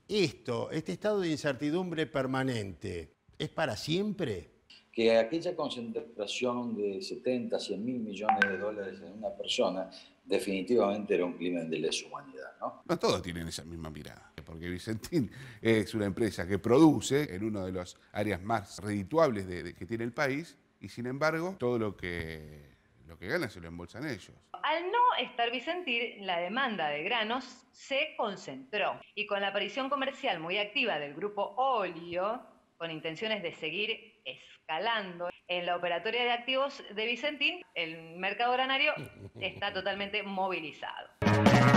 Este estado de incertidumbre permanente, ¿es para siempre? Que aquella concentración de 70, 100 mil millones de dólares en una persona definitivamente era un crimen de lesa humanidad, ¿no? No todos tienen esa misma mirada, porque Vicentín es una empresa que produce en una de las áreas más redituables que tiene el país, y sin embargo, todo lo que ganan se lo embolsan ellos. Al no estar Vicentín, la demanda de granos se concentró y con la aparición comercial muy activa del grupo Olio, con intenciones de seguir escalando en la operatoria de activos de Vicentín, el mercado granario está totalmente movilizado.